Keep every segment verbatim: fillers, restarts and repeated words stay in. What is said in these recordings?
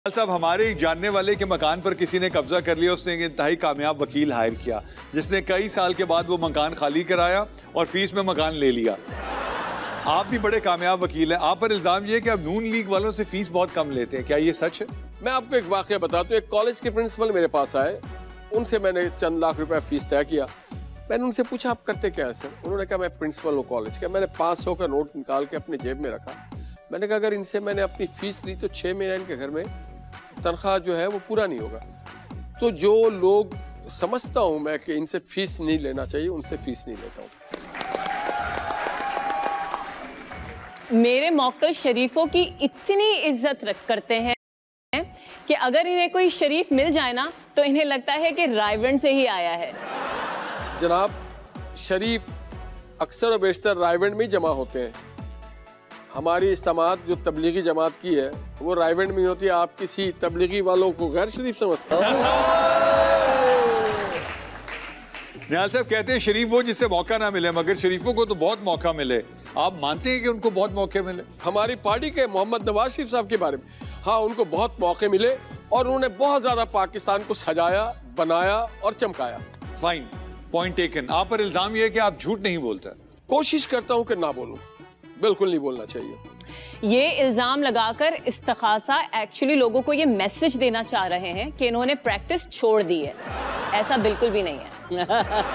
साहब, हमारे एक जानने वाले के मकान पर किसी ने कब्जा कर लिया। उसने एक इंतहाई कामयाब वकील हायर किया जिसने कई साल के बाद वो मकान खाली कराया और फीस में मकान ले लिया। आप भी बड़े कामयाब वकील हैं, आप पर इल्जाम ये है कि आप नून लीग वालों से फीस बहुत कम लेते हैं, क्या ये सच है? मैं आपको एक वाकया बताता हूँ। एक कॉलेज के प्रिंसिपल मेरे पास आए, उनसे मैंने चंद लाख रुपए फीस तय किया। मैंने उनसे पूछा आप करते क्या है सर? उन्होंने कहा मैं प्रिंसिपल हूँ कॉलेज का। मैंने पाँच सौ का नोट निकाल के अपने जेब में रखा। मैंने कहा अगर इनसे मैंने अपनी फीस ली तो छः महीने इनके घर में तनख्वाह जो है वो पूरा नहीं होगा। तो जो लोग समझता हूँ मैं कि इनसे फीस नहीं लेना चाहिए, उनसे फीस नहीं लेता हूँ। मेरे मौक्कल शरीफों की इतनी इज्जत रख करते हैं कि अगर इन्हें कोई शरीफ मिल जाए ना तो इन्हें लगता है कि रायवंड से ही आया है। जनाब, शरीफ अक्सर और बेशतर रायवंड में ही जमा होते हैं। हमारी इस्तेमाल जो तबलीगी जमात की है वो रायवंड में होती है। आप किसी तबलीगी वालों को गैर शरीफ समझते हैं? निहाल साहब कहते हैं शरीफ वो जिससे मौका ना मिले, मगर शरीफों को तो बहुत मौका मिले। आप मानते हैं कि उनको बहुत मौके मिले? हमारी पार्टी के मोहम्मद नवाज शरीफ साहब के बारे में, हाँ, उनको बहुत मौके मिले और उन्होंने बहुत ज्यादा पाकिस्तान को सजाया, बनाया और चमकाया। Fine, point taken. आप पर इल्जाम ये है कि आप झूठ नहीं बोलते। कोशिश करता हूँ कि ना बोलूं, बिल्कुल नहीं बोलना चाहिए। ये इल्जाम लगाकर इस्तिखासा एक्चुअली लोगों को ये मैसेज देना चाह रहे हैं कि इन्होंने प्रैक्टिस छोड़ दी है। ऐसा बिल्कुल भी नहीं है।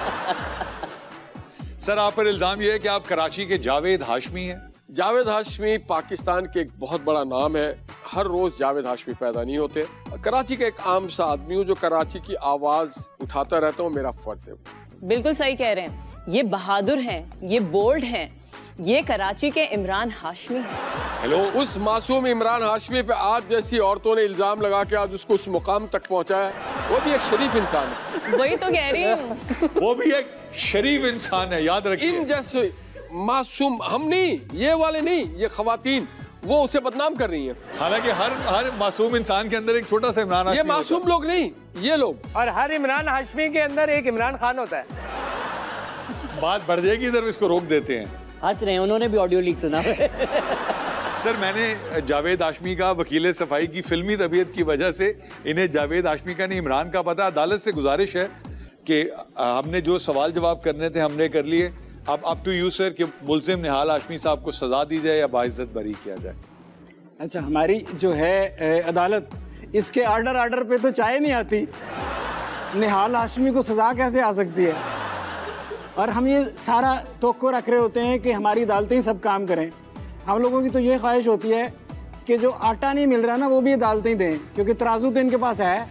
सर, आप पर इल्जाम ये है कि आप कराची के जावेद हाशमी हैं। जावेद हाशमी पाकिस्तान के एक बहुत बड़ा नाम है। हर रोज जावेद हाशमी पैदा नहीं होते। कराची का एक आम सा आदमी हूँ जो कराची की आवाज उठाता रहता हूँ, मेरा फर्ज है। बिल्कुल सही कह रहे हैं। ये बहादुर हैं, ये बोल्ड हैं, ये कराची के इमरान हाशमी हैं। हेलो, उस मासूम इमरान हाशमी पे आप जैसी औरतों ने इल्जाम लगा के आज उसको उस मुकाम तक पहुंचाया। वो भी एक शरीफ इंसान है। वही तो कह रही हूँ। वो भी एक शरीफ इंसान है, याद रखिए। इन जैसे मासूम, हम नहीं, ये वाले नहीं, ये खवातीन, वो उसे बदनाम कर रही हैं। हालांकि हर हर मासूम इंसान के अंदर एक छोटा सा इमरान हाशमी ये मासूम लोग नहीं, ये लोग। और हर इमरान हाशमी के अंदर एक इमरान खान होता है। बात बढ़ जाएगी, इधर इसको रोक देते हैं। हंस रहे हैं, उन्होंने भी ऑडियो लीक सुना। सर, मैंने जावेद हाशमी का वकील सफाई की फिल्मी तबीयत की वजह से इन्हें जावेद हाशमी का नहीं इमरान का पता। अदालत से गुजारिश है कि हमने जो सवाल जवाब करने थे हमने कर लिए। अब अप टू यू सर कि मुल्जिम निहाल हाशमी साहब को सजा दी जाए या बाइज्जत बरी किया जाए। अच्छा, हमारी जो है अदालत, इसके आर्डर आर्डर पे तो चाय नहीं आती। निहाल हाशमी को सजा कैसे आ सकती है? और हम ये सारा तोक्को रख रहे होते हैं कि हमारी अदालतें ही सब काम करें। हम लोगों की तो ये ख्वाहिश होती है कि जो आटा नहीं मिल रहा ना वो भी अदालतें ही दें, क्योंकि तराजू तो इनके पास है।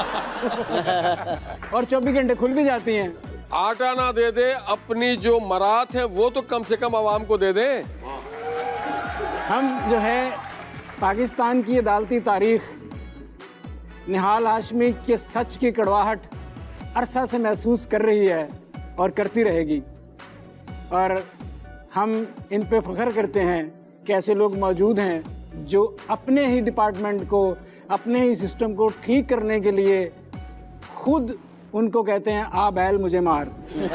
और चौबीस घंटे खुल भी जाती हैं। आटा ना दे दे, अपनी जो मरात है वो तो कम से कम आवाम को दे दे। हम जो है पाकिस्तान की अदालती तारीख, निहाल हाशमी के सच की कड़वाहट अरसा से महसूस कर रही है और करती रहेगी। और हम इन पे फख्र करते हैं कि ऐसे लोग मौजूद हैं जो अपने ही डिपार्टमेंट को, अपने ही सिस्टम को ठीक करने के लिए खुद उनको कहते हैं आ बैल मुझे मार।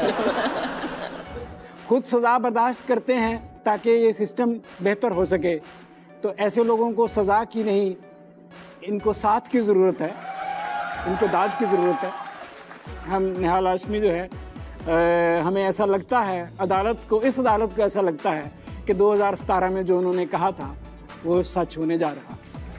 खुद सज़ा बर्दाश्त करते हैं ताकि ये सिस्टम बेहतर हो सके। तो ऐसे लोगों को सज़ा की नहीं, इनको साथ की ज़रूरत है, इनको दाद की ज़रूरत है। हम निहाल हाशमी जो है आ, हमें ऐसा लगता है, अदालत को, इस अदालत को ऐसा लगता है कि दो हज़ार सत्रह में जो उन्होंने कहा था वो सच होने जा रहा।